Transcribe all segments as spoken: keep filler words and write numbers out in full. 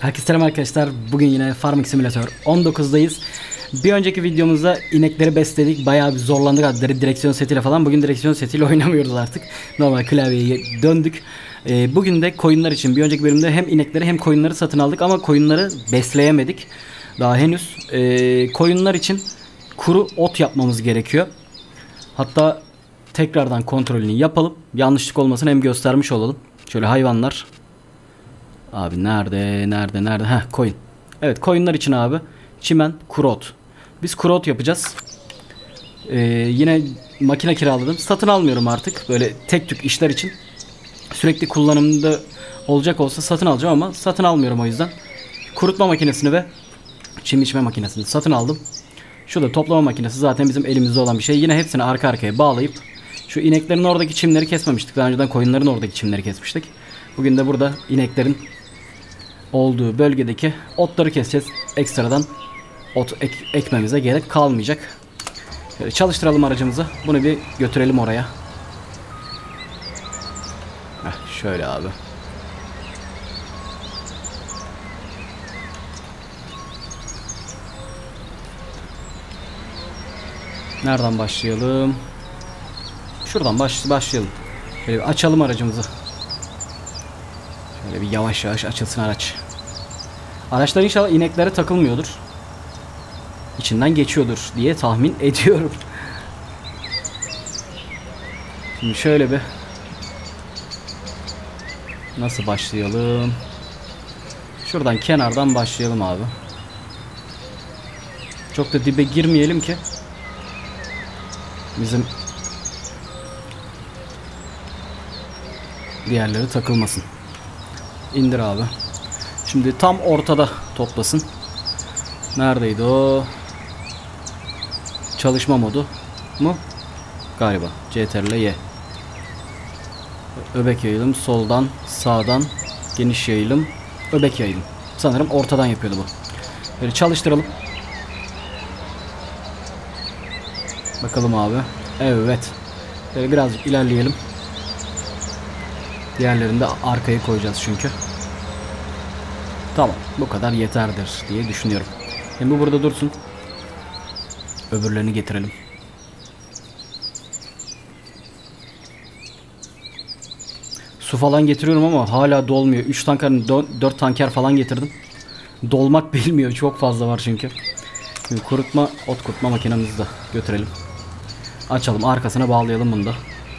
Herkese selam arkadaşlar. Bugün yine Farming Simulator on dokuzdayız. Bir önceki videomuzda inekleri besledik. Bayağı bir zorlandık hatta direksiyon setiyle falan. Bugün direksiyon setiyle oynamıyoruz artık. Normal klavyeye döndük. Ee, bugün de koyunlar için bir önceki bölümde hem inekleri hem koyunları satın aldık ama koyunları besleyemedik. Daha henüz. Ee, koyunlar için kuru ot yapmamız gerekiyor. Hatta tekrardan kontrolünü yapalım. Yanlışlık olmasın, hem göstermiş olalım. Şöyle hayvanlar. Abi nerede nerede nerede heh, koyun. Evet, koyunlar için abi çimen, kuru ot. Biz kuru ot yapacağız. Ee, yine makine kiraladım. Satın almıyorum artık. Böyle tek tük işler için. Sürekli kullanımda olacak olsa satın alacağım ama satın almıyorum o yüzden. Kurutma makinesini ve çim içme makinesini satın aldım. Şu da toplama makinesi, zaten bizim elimizde olan bir şey. Yine hepsini arka arkaya bağlayıp şu ineklerin oradaki çimleri kesmemiştik. Daha önceden koyunların oradaki çimleri kesmiştik. Bugün de burada ineklerin olduğu bölgedeki otları keseceğiz. Ekstradan ot ek, ekmemize gerek kalmayacak. Şöyle çalıştıralım aracımızı. Bunu bir götürelim oraya. Heh, şöyle abi. Nereden başlayalım? Şuradan baş, başlayalım. Şöyle bir açalım aracımızı. Şöyle bir yavaş yavaş açılsın araç. Araçlar inşallah ineklere takılmıyordur. İçinden geçiyordur diye tahmin ediyorum. Şimdi şöyle bir nasıl başlayalım? Şuradan kenardan başlayalım abi. Çok da dibe girmeyelim ki bizim diğerleri takılmasın. İndir abi. Şimdi tam ortada toplasın. Neredeydi o? Çalışma modu mu? Galiba. C T R L Y. Öbek yayılım. Soldan, sağdan, geniş yayılım. Öbek yayılım. Sanırım ortadan yapıyordu bu. Böyle çalıştıralım. Bakalım abi. Evet. Böyle birazcık ilerleyelim. Diğerlerini de arkaya koyacağız çünkü. Tamam, bu kadar yeterdir diye düşünüyorum. Hem bu burada dursun. Öbürlerini getirelim. Su falan getiriyorum ama hala dolmuyor. üç tanker, dört tanker falan getirdim. Dolmak bilmiyor. Çok fazla var çünkü. Şimdi kurutma, ot kurutma makinemizi de götürelim. Açalım, arkasına bağlayalım bunu da.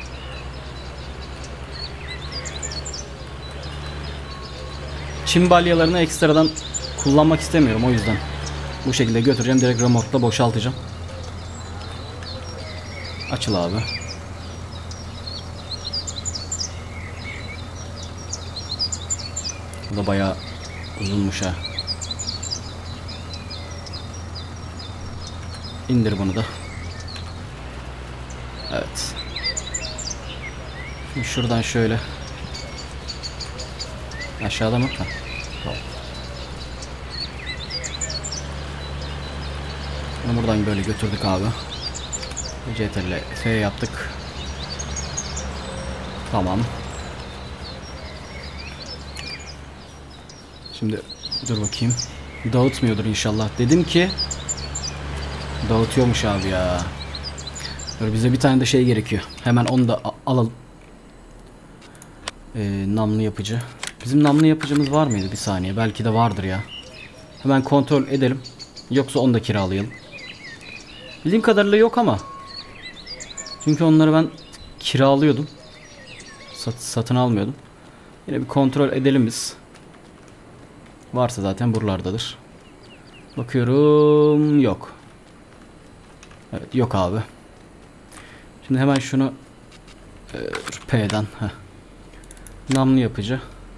Çim balyalarını ekstradan kullanmak istemiyorum, o yüzden bu şekilde götüreceğim, direkt remorkla boşaltacağım. Açıl abi. Bu da bayağı uzunmuş ha. İndir bunu da. Evet. Şimdi şuradan şöyle aşağıda mı? Ha. Tamam. Bunu buradan böyle götürdük abi. C T R L F yaptık. Tamam. Şimdi dur bakayım. Dağıtmıyordur inşallah. Dedim ki dağıtıyormuş abi ya. Dur, bize bir tane de şey gerekiyor. Hemen onu da alalım. Ee, namlu yapıcı. Bizim namlu yapıcımız var mıydı? Bir saniye. Belki de vardır ya. Hemen kontrol edelim. Yoksa onu da kiralayalım. Bildiğim kadarıyla yok ama. Çünkü onları ben kiralıyordum. Sat, satın almıyordum. Yine bir kontrol edelim biz. Varsa zaten buralardadır. Bakıyorum. Yok. Evet, yok abi. Şimdi hemen şunu e, P'den heh. Namlu yapıcı.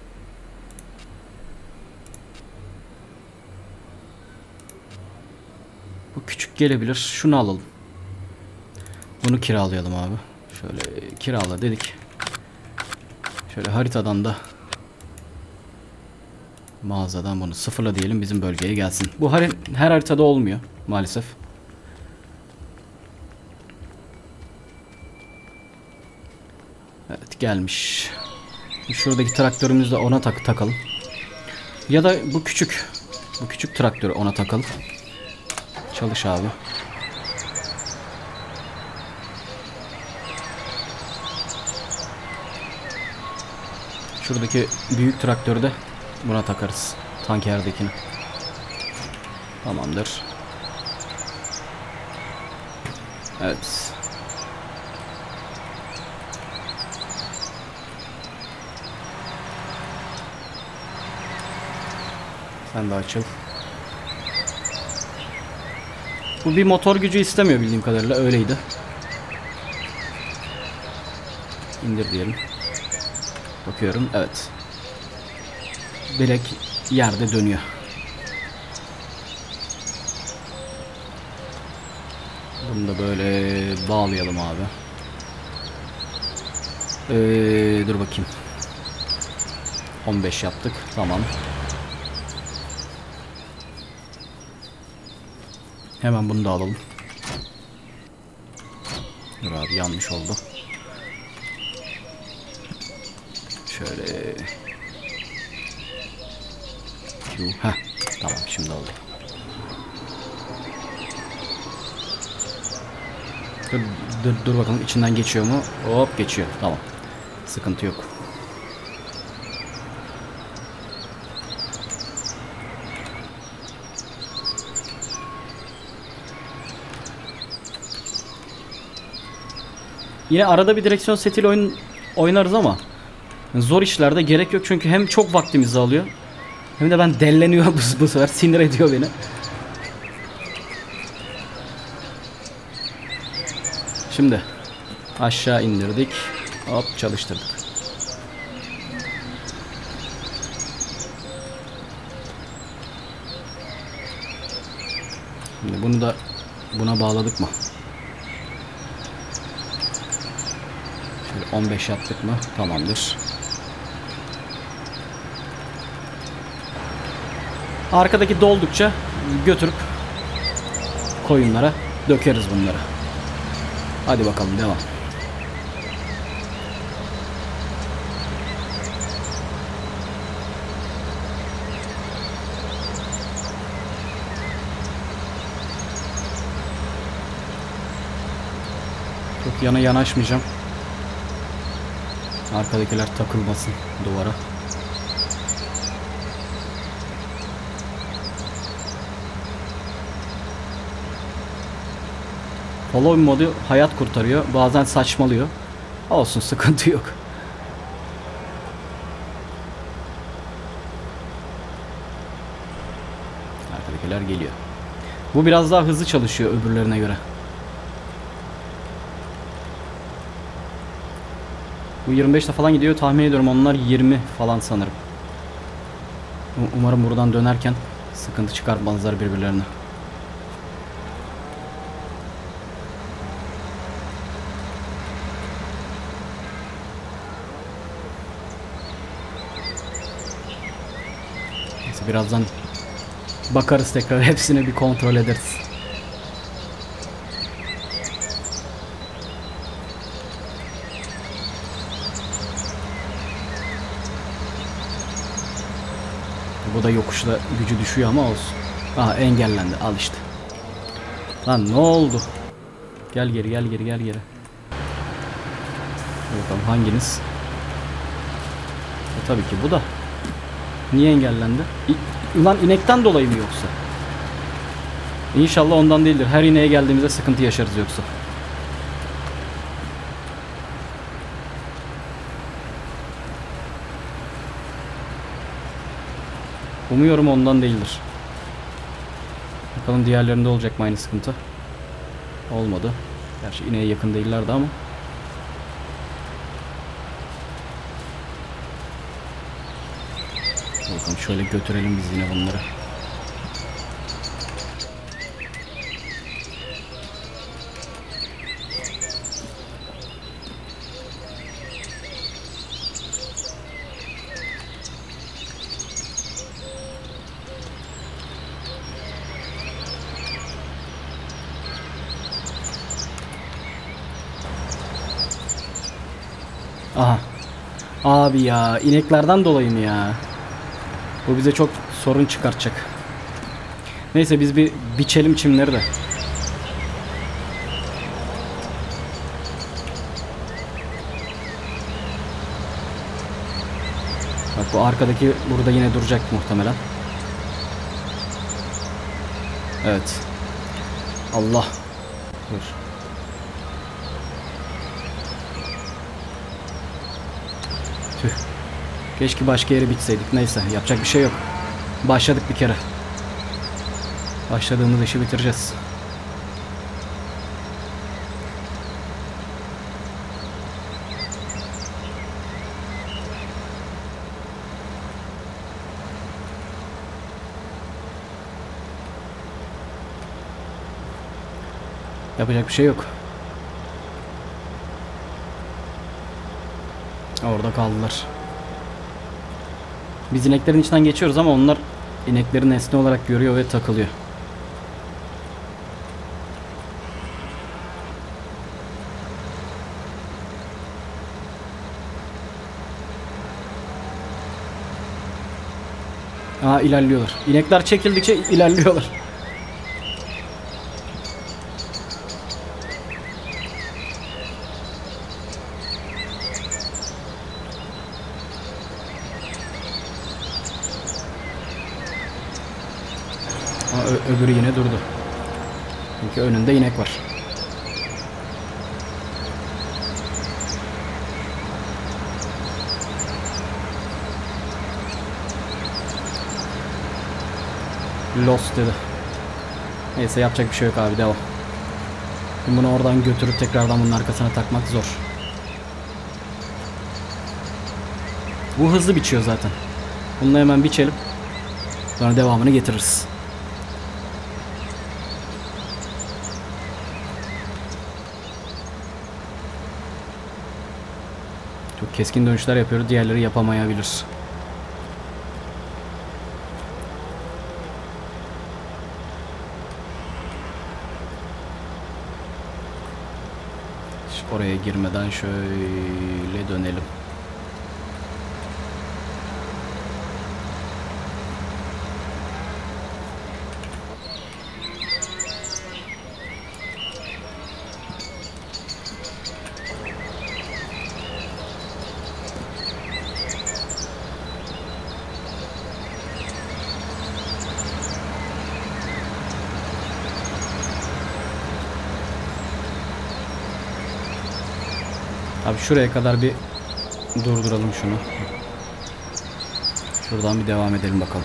Bu küçük gelebilir. Şunu alalım. Bunu kiralayalım abi. Şöyle kirala dedik. Şöyle haritadan da mağazadan bunu sıfırla diyelim, bizim bölgeye gelsin. Bu her, her haritada olmuyor maalesef. Evet, gelmiş. Şuradaki traktörümüzü de ona tak takalım. Ya da bu küçük. Bu küçük traktörü ona takalım. Çalış abi. Şuradaki büyük traktörü de buna takarız. Tankerdekini. Tamamdır. Evet. Sen de açıl. Bu bir motor gücü istemiyor bildiğim kadarıyla. Öyleydi. İndir diyelim. Bakıyorum. Evet. Direkt yerde dönüyor. Bunu da böyle bağlayalım abi. Ee, dur bakayım. on beş yaptık. Tamam. Hemen bunu da alalım. Dur abi, yanlış oldu. Şöyle. Heh, tamam, şimdi oldu. Dur, dur, dur bakalım içinden geçiyor mu? Hop, geçiyor. Tamam. Sıkıntı yok. Yine arada bir direksiyon setiyle oyun oynarız ama zor işlerde gerek yok çünkü hem çok vaktimizi alıyor hem de ben delleniyor bu, bu sefer sinir ediyor beni. Şimdi aşağı indirdik, hop çalıştırdık. Şimdi bunu da buna bağladık mı? Şöyle on beş yaptık mı? Tamamdır. Arkadaki doldukça götürüp koyunlara dökeriz bunları. Hadi bakalım, devam. Çok yana yanaşmayacağım. Arkadakiler takılmasın duvara. Follow modu hayat kurtarıyor. Bazen saçmalıyor. Olsun, sıkıntı yok. Arkadakiler geliyor. Bu biraz daha hızlı çalışıyor öbürlerine göre. Bu yirmi beşte falan gidiyor. Tahmin ediyorum onlar yirmi falan sanırım. Umarım buradan dönerken sıkıntı çıkartmazlar birbirlerine. Neyse, birazdan bakarız tekrar, hepsini bir kontrol ederiz. Bu da yokuşla gücü düşüyor ama olsun. Aha, engellendi, al işte. Lan ne oldu? Gel geri, gel geri, gel geri. Bakalım hanginiz? E, tabii ki bu da. Niye engellendi? İ Ulan inekten dolayı mı yoksa? İnşallah ondan değildir. Her ineğe geldiğimizde sıkıntı yaşarız yoksa. Umuyorum ondan değildir. Bakalım diğerlerinde olacak mı aynı sıkıntı? Olmadı. Gerçi ineğe yakın değillerdi ama. Bakalım, şöyle götürelim biz yine bunları. Aha. Abi ya, ineklerden dolayı mı ya? Bu bize çok sorun çıkartacak. Neyse biz bir biçelim çimleri de. Bak bu arkadaki burada yine duracak muhtemelen. Evet. Allah. Dur. Tüh. Keşke başka yere bitseydik. Neyse yapacak bir şey yok. Başladık bir kere. Başladığımız işi bitireceğiz. Yapacak bir şey yok. Orada kaldılar. Biz ineklerin içinden geçiyoruz ama onlar inekleri nesne olarak görüyor ve takılıyor. Aa, ilerliyorlar. İnekler çekildikçe ilerliyorlar. Aa, öbürü yine durdu. Çünkü önünde inek var. Lost dedi. Neyse yapacak bir şey yok abi, devam. Şimdi bunu oradan götürüp tekrardan bunun arkasına takmak zor. Bu hızlı biçiyor zaten. Bunu hemen biçelim. Sonra devamını getiririz. Çok keskin dönüşler yapıyor. Diğerleri yapamayabilir. Oraya girmeden şöyle dönelim. Abi şuraya kadar bir durduralım şunu. Şuradan bir devam edelim bakalım.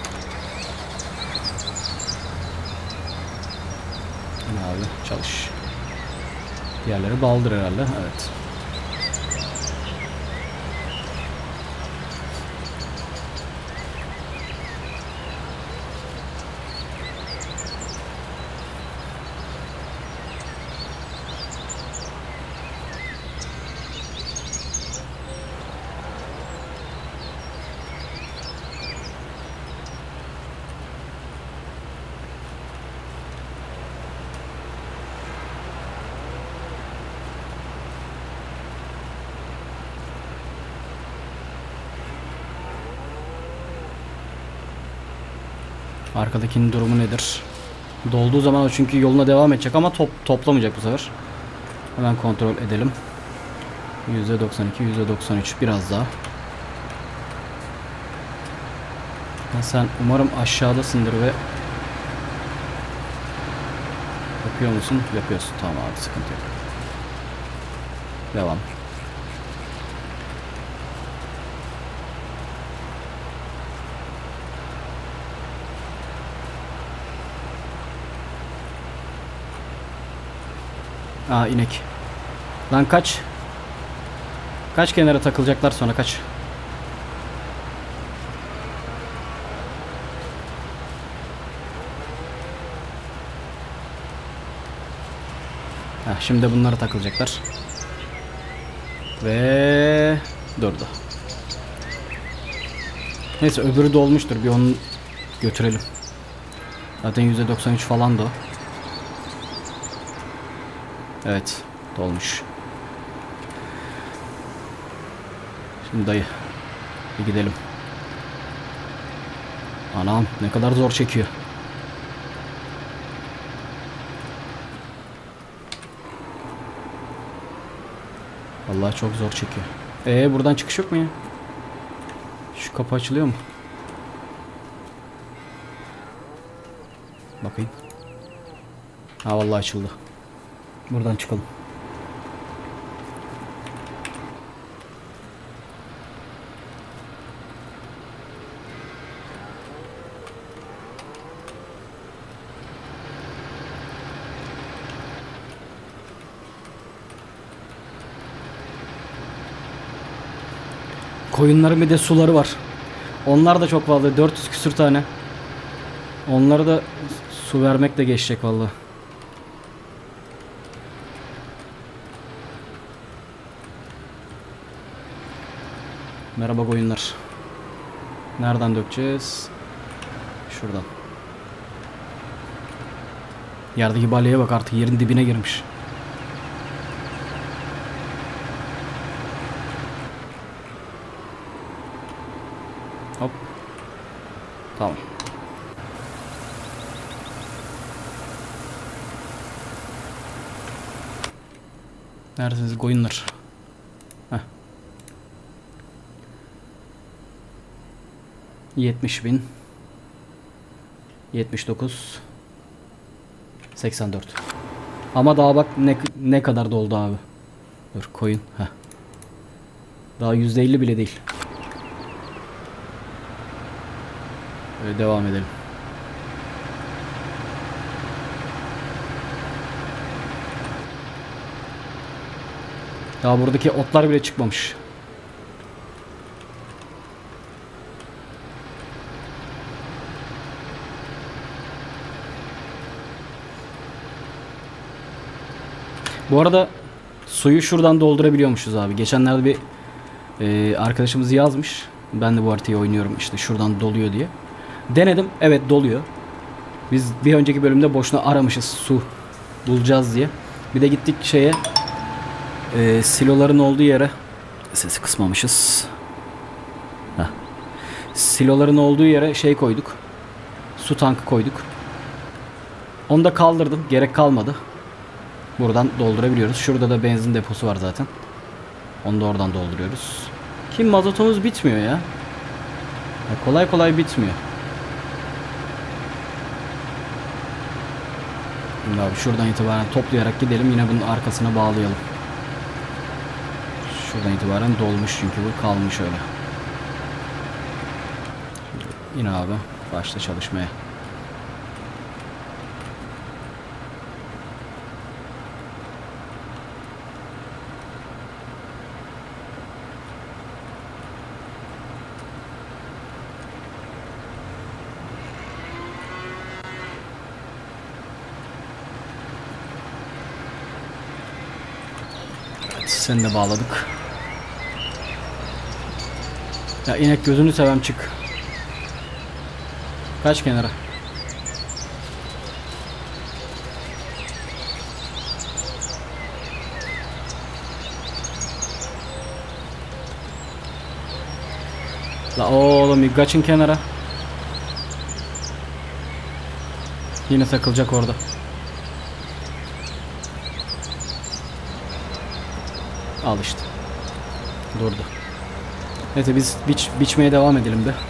Yine abi çalış. Diğerleri baldır herhalde. Evet. Arkadakinin durumu nedir? Dolduğu zaman o çünkü yoluna devam edecek ama top, toplamayacak bu sefer. Hemen kontrol edelim. yüzde doksan iki, yüzde doksan üç, biraz daha. Ya sen umarım aşağıdasındır ve yapıyor musun? Yapıyorsun. Tamam abi, sıkıntı yok. Devam. Aa, inek. Lan kaç. Kaç kenara takılacaklar sonra, kaç. Heh, şimdi bunlara takılacaklar. Ve durdu. Neyse öbürü dolmuştur. Bir onu götürelim. Zaten yüzde doksan üç falan da o. Evet, dolmuş. Şimdi dayı, bir gidelim. Anam ne kadar zor çekiyor. Vallahi çok zor çekiyor. Ee buradan çıkış yok mu ya? Şu kapı açılıyor mu? Bakayım. Ha vallahi açıldı. Buradan çıkalım. Koyunların bir de suları var. Onlar da çok fazla. dört yüz küsür tane. Onlara da su vermek de geçecek vallahi. Merhaba koyunlar. Nereden dökeceğiz? Şuradan. Yerdeki balyaya bak, artık yerin dibine girmiş. Hop. Tamam. Neredesiniz koyunlar? Heh. yetmiş bin. yetmiş dokuz. seksen dört. Ama daha bak ne ne kadar doldu abi. Dur koyun. Heh. Daha yüzde elli bile değil. Böyle devam edelim. Daha buradaki otlar bile çıkmamış. Bu arada suyu şuradan doldurabiliyormuşuz abi. Geçenlerde bir e, arkadaşımız yazmış. Ben de bu haritayı oynuyorum işte şuradan doluyor diye. Denedim. Evet doluyor. Biz bir önceki bölümde boşuna aramışız su bulacağız diye. Bir de gittik şeye e, siloların olduğu yere, sesi kısmamışız. Heh. Siloların olduğu yere şey koyduk. Su tankı koyduk. Onu da kaldırdım. Gerek kalmadı. Buradan doldurabiliyoruz. Şurada da benzin deposu var zaten. Onu da oradan dolduruyoruz. Ki mazotumuz bitmiyor ya. Ya kolay kolay bitmiyor. Şimdi abi şuradan itibaren toplayarak gidelim. Yine bunun arkasına bağlayalım. Şuradan itibaren dolmuş çünkü bu kalmış öyle. Yine abi başla çalışmaya. Seni de bağladık. Ya inek gözünü sevem çık. Kaç kenara. La oğlum bir kaçın kenara. Yine takılacak orada. Al işte. Durdu. Neyse biz biç, biçmeye devam edelim de.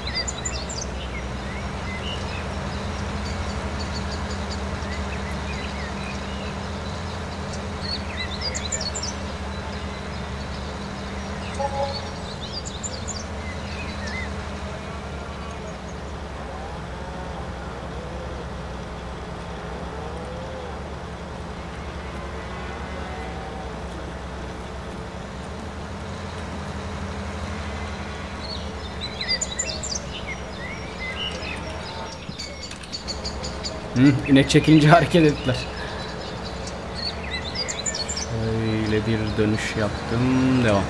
Hı, inek çekince hareket ettiler. Şöyle bir dönüş yaptım. Devam.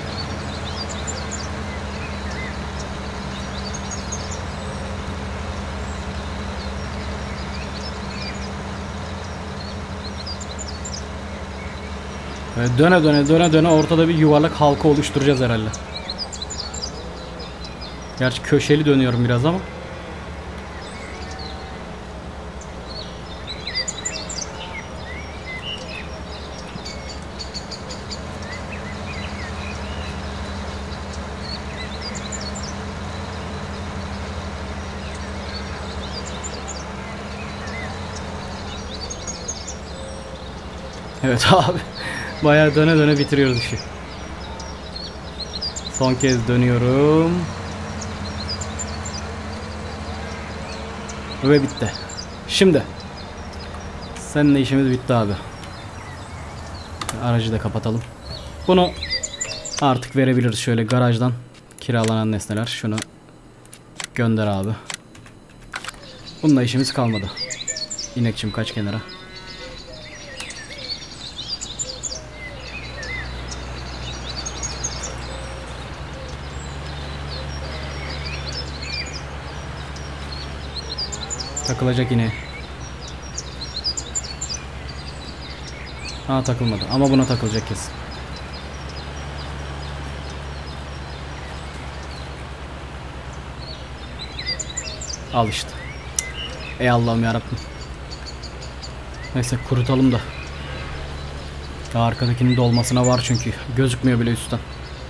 Böyle döne döne döne döne ortada bir yuvarlak halka oluşturacağız herhalde. Gerçi köşeli dönüyorum biraz ama. Evet abi. Bayağı döne döne bitiriyoruz işi. Son kez dönüyorum. Ve bitti. Şimdi seninle işimiz bitti abi. Aracı da kapatalım. Bunu artık verebiliriz şöyle garajdan kiralanan nesneler. Şunu gönder abi. Bununla işimiz kalmadı. İnekçim kaç kenara. Takılacak yine. Ha takılmadı ama buna takılacak kesin. Al işte. Ey Allah'ım yarabbim. Neyse kurutalım da. Ya arkadakinin dolmasına var çünkü. Gözükmüyor bile üstten.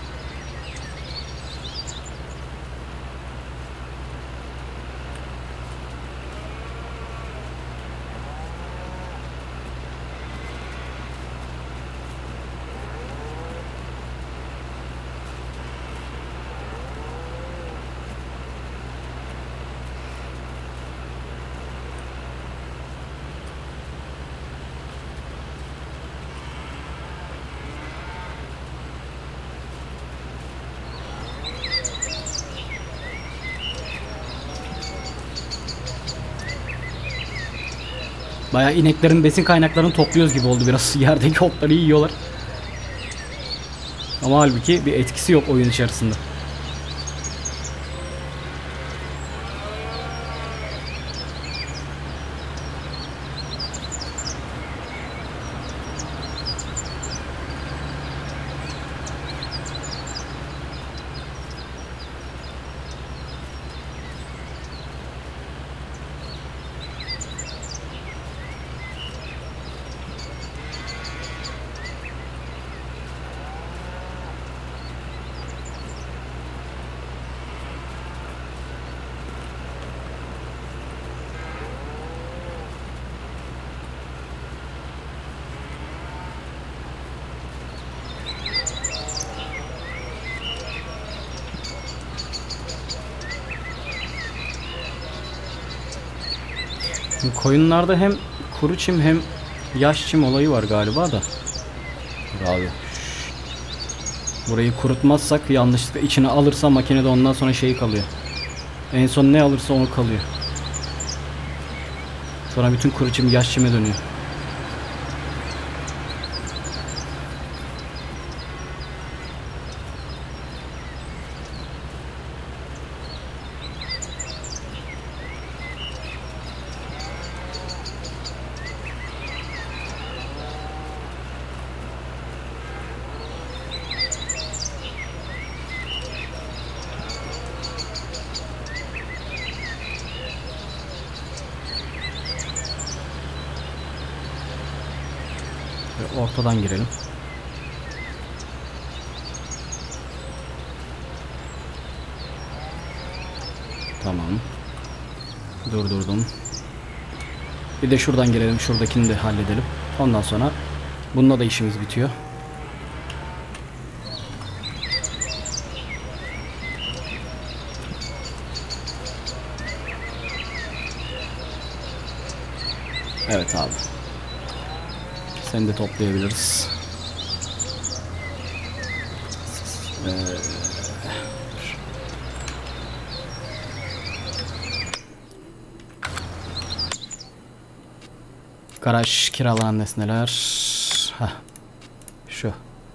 Bayağı ineklerin besin kaynaklarını topluyoruz gibi oldu biraz. Yerdeki otları yiyorlar. Ama halbuki bir etkisi yok oyun içerisinde. Koyunlarda hem kuru çim hem yaş çim olayı var galiba da. Abi. Burayı kurutmazsak yanlışlıkla içine alırsa makinede ondan sonra şey kalıyor. En son ne alırsa onu kalıyor. Sonra bütün kuru çim yaş çime dönüyor. Ortadan girelim. Tamam. Durdurdum. Bir de şuradan girelim. Şuradakini de halledelim. Ondan sonra bununla da işimiz bitiyor. Evet abi. Seni de toplayabiliriz. Ee, garaj kiralanan nesneler. Heh. Şu.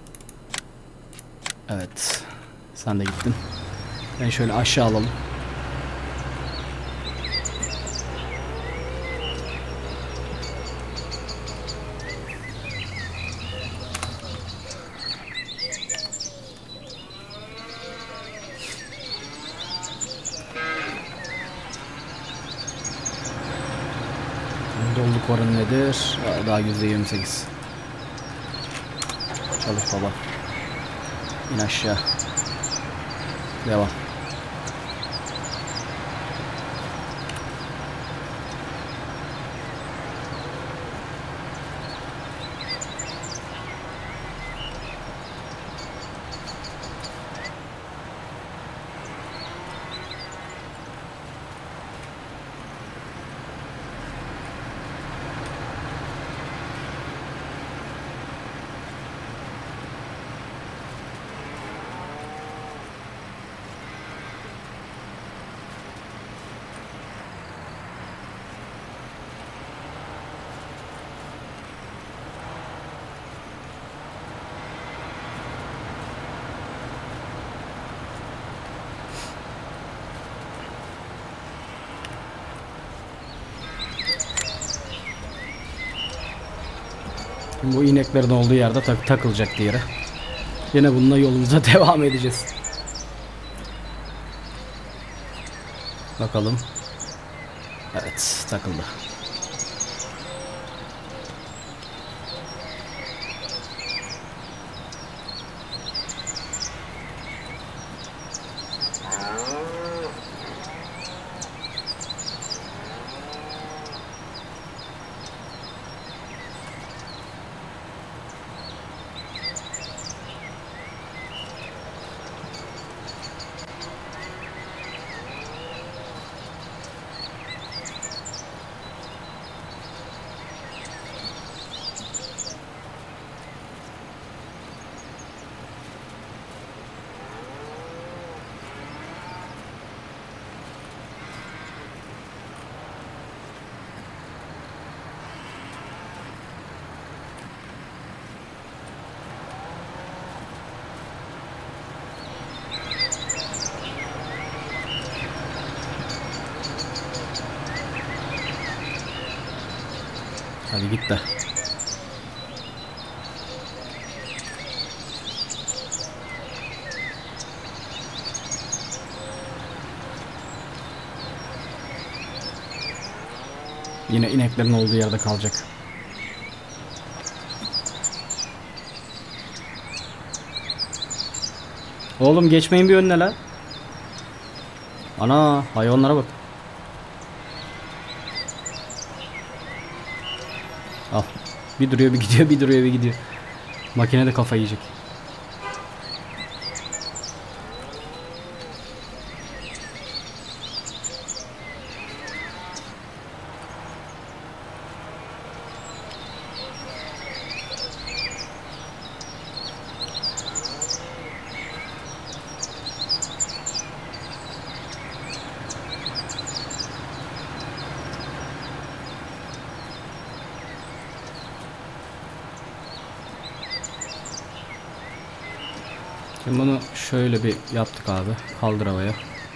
Evet. Sen de gittin. Ben şöyle aşağı alalım. Doluluk oranı nedir? Daha yüzde yirmi sekiz. Çalış baba. İn aşağı. Devam. Bu ineklerin olduğu yerde tak takılacak diğeri. Yine bununla yolumuza devam edeceğiz. Bakalım. Evet, takıldı. Hadi git de. Yine ineklerin olduğu yerde kalacak. Oğlum geçmeyin bir önüne la. Ana hayvanlara bak. Al. Bir duruyor bir gidiyor, bir duruyor bir gidiyor. Makine de kafayı yiyecek. Şimdi bunu şöyle bir yaptık abi. Kaldır havaya.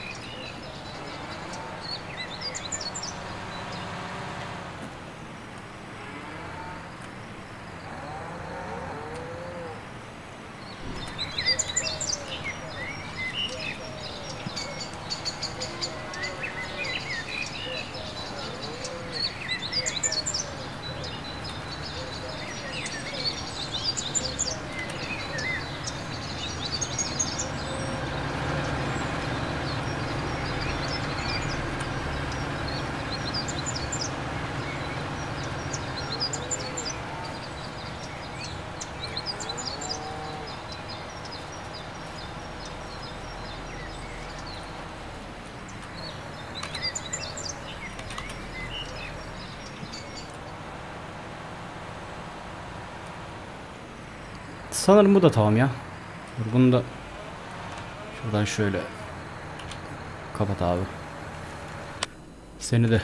Sanırım bu da tamam ya. Dur bunu da şuradan şöyle kapat abi. Seni de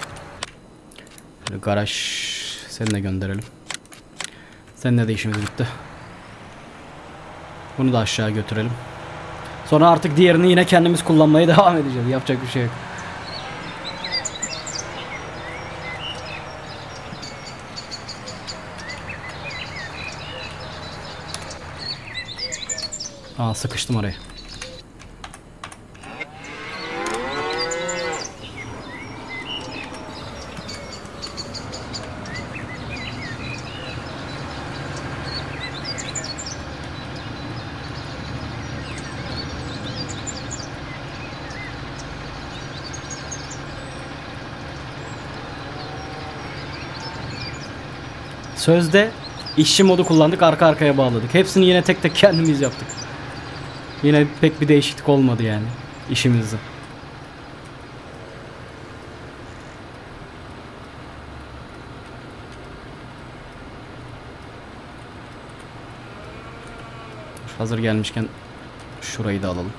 garaj seni de gönderelim. Seninle de işimiz bitti. Bunu da aşağı götürelim. Sonra artık diğerini yine kendimiz kullanmaya devam edeceğiz. Yapacak bir şey yok. Aa, sıkıştım oraya. Sözde işçi modu kullandık, arka arkaya bağladık. Hepsini yine tek tek kendimiz yaptık. Yine pek bir değişiklik olmadı yani işimizde. Hazır gelmişken şurayı da alalım.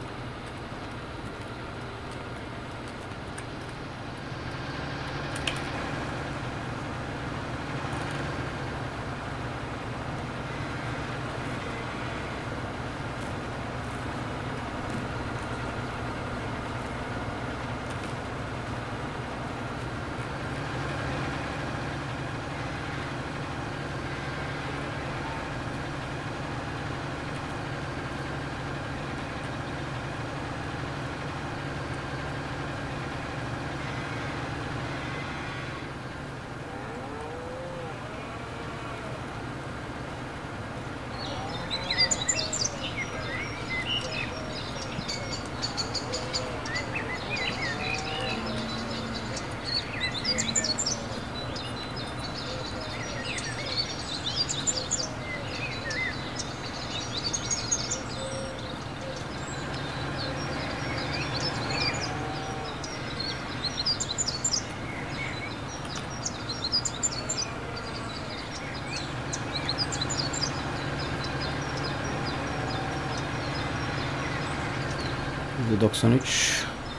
yedi doksan üç.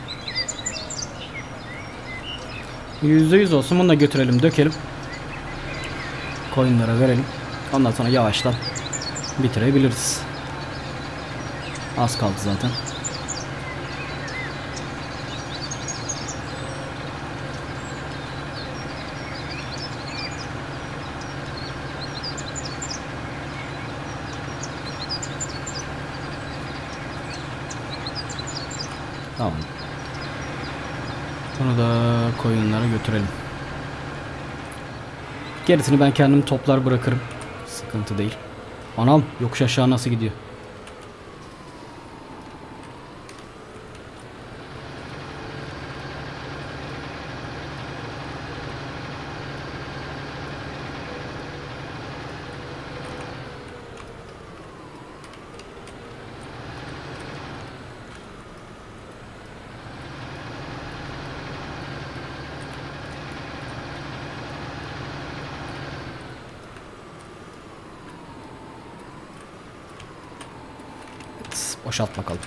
yüzde yüz olsun. Bunu da götürelim, dökelim. Koyunlara verelim. Ondan sonra yavaştan bitirebiliriz. Az kaldı zaten. Tamam. Bunu da koyunlara götürelim. Gerisini ben kendim toplar bırakırım. Sıkıntı değil. Anam, yokuş aşağı nasıl gidiyor? Boşalt bakalım.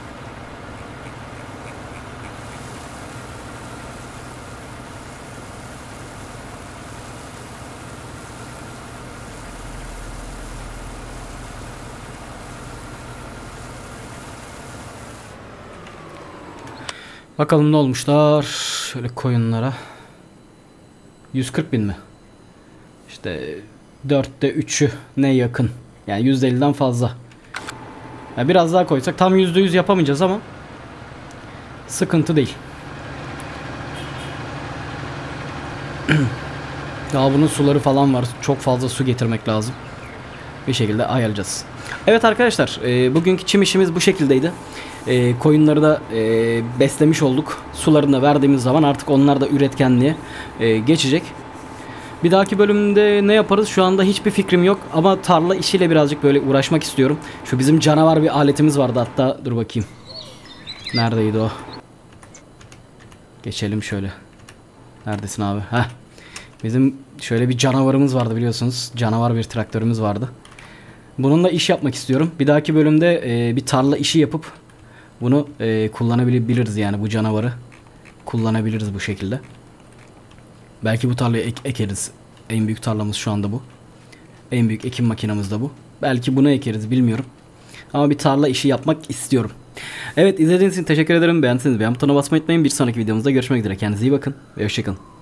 Bakalım ne olmuşlar. Şöyle koyunlara. yüz kırk bin mi? İşte dörtte üçü ne yakın. Yani yüzde elliden fazla. Yani biraz daha koysak tam yüzde yüz yapamayacağız ama sıkıntı değil. Daha bunun suları falan var. Çok fazla su getirmek lazım. Bir şekilde ayarlayacağız. Evet arkadaşlar, e, bugünkü çim işimiz bu şekildeydi. E, koyunları da e, beslemiş olduk. Sularını da verdiğimiz zaman artık onlar da üretkenliğe e, geçecek. Bir dahaki bölümde ne yaparız şu anda hiçbir fikrim yok. Ama tarla işiyle birazcık böyle uğraşmak istiyorum. Şu bizim canavar bir aletimiz vardı hatta. Dur bakayım. Neredeydi o? Geçelim şöyle. Neredesin abi? Heh. Bizim şöyle bir canavarımız vardı biliyorsunuz. Canavar bir traktörümüz vardı. Bununla iş yapmak istiyorum. Bir dahaki bölümde e, bir tarla işi yapıp bunu e, kullanabiliriz yani bu canavarı. Kullanabiliriz bu şekilde. Belki bu tarlayı ek ekeriz. En büyük tarlamız şu anda bu. En büyük ekim makinamız da bu. Belki bunu ekeriz bilmiyorum. Ama bir tarla işi yapmak istiyorum. Evet, izlediğiniz için teşekkür ederim. Beğendiyseniz beğen butonuna basmayı unutmayın. Bir sonraki videomuzda görüşmek üzere. Kendinize iyi bakın ve hoşçakalın.